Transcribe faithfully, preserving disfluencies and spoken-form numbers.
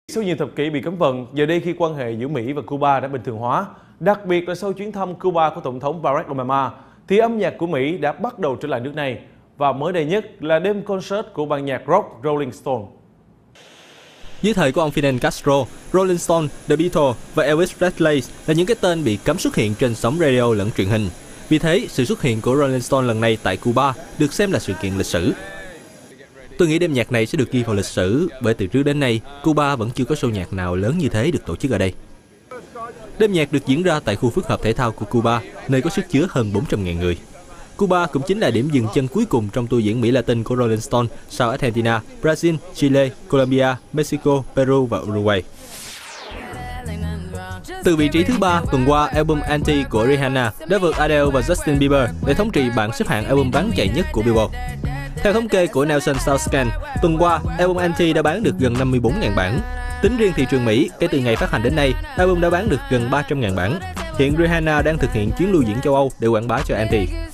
Sau nhiều thập kỷ bị cấm vận, giờ đây khi quan hệ giữa Mỹ và Cuba đã bình thường hóa, đặc biệt là sau chuyến thăm Cuba của Tổng thống Barack Obama, thì âm nhạc của Mỹ đã bắt đầu trở lại nước này. Và mới đây nhất là đêm concert của ban nhạc rock Rolling Stone. Dưới thời của ông Fidel Castro, Rolling Stone, The Beatles và Elvis Presley là những cái tên bị cấm xuất hiện trên sóng radio lẫn truyền hình. Vì thế, sự xuất hiện của Rolling Stone lần này tại Cuba được xem là sự kiện lịch sử. Tôi nghĩ đêm nhạc này sẽ được ghi vào lịch sử bởi từ trước đến nay, Cuba vẫn chưa có show nhạc nào lớn như thế được tổ chức ở đây. Đêm nhạc được diễn ra tại khu phức hợp thể thao của Cuba, nơi có sức chứa hơn bốn trăm nghìn người. Cuba cũng chính là điểm dừng chân cuối cùng trong tour diễn Mỹ Latin của Rolling Stone sau Argentina, Brazil, Chile, Colombia, Mexico, Peru và Uruguay. Từ vị trí thứ ba, tuần qua, album Anti của Rihanna đã vượt Adele và Justin Bieber để thống trị bảng xếp hạng album bán chạy nhất của Billboard. Theo thống kê của Nelson Southscan, tuần qua, album Anti đã bán được gần năm mươi bốn nghìn bản. Tính riêng thị trường Mỹ, kể từ ngày phát hành đến nay, album đã bán được gần ba trăm nghìn bản. Hiện Rihanna đang thực hiện chuyến lưu diễn châu Âu để quảng bá cho Anti.